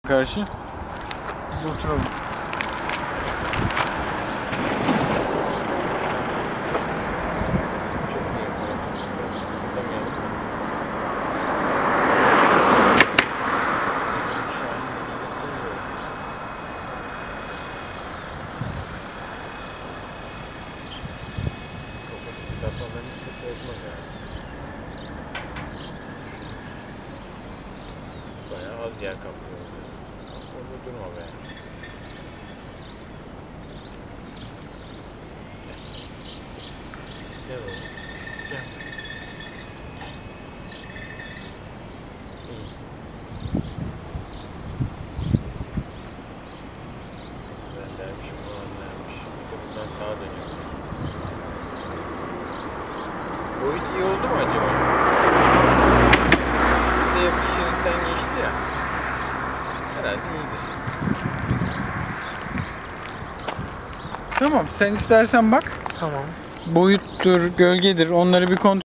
Karşı. Biz oturalım. Bayağı az yer kaplıyor. Aslında durma be. Gel oğlum. Gel. İyi. Ben dermişim, falan dermiş. Buradan sağa dönüyorum. Boyut iyi oldu mu acaba? Bize yakışırlıktan geçti ya. Herhalde iyidir. Tamam, sen istersen bak. Tamam. Boyuttur, gölgedir, onları bir kontrol